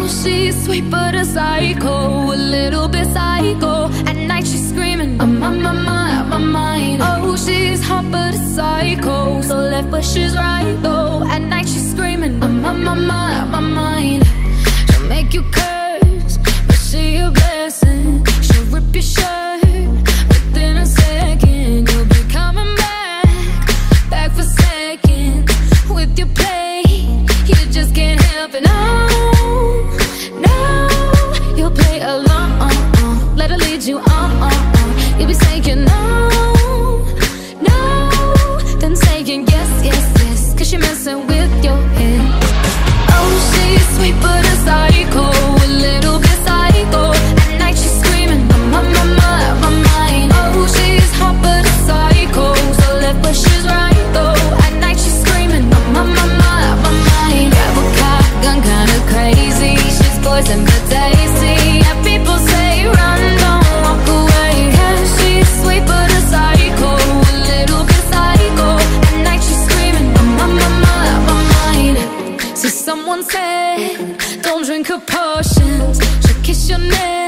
she's sweet but a psycho, a little bit psycho. At night she's screaming, I'm on my mind, out my mind. Oh, she's hot but a psycho, so left but she's right though. At night she's screaming, I'm on my mind, out my mind. She'll make you curse, but she a blessing. She'll rip your shirt within a second. You'll be coming back for seconds with your play. You just can't help it, no, no. You'll play along, let her lead you on. You'll be saying no, no, then saying yes, yes, yes, 'cause you're messing with your head. Oh, she's sweet but a psycho, a little bit psycho. At night she's screaming, I'm on my mind, out my mind. Oh, she's hot but a psycho, so left but she's right though. At night she's screaming, I'm on my mind, out my mind. Grab a cop, gun kinda crazy. She's poison but tasty. Yeah, people say run, don't walk away. Yeah, she's sweet but a psycho, a little bit psycho. At night she's screaming, I'm on my mind, out my mind. See, someone said don't drink her potions. She'll kiss your neck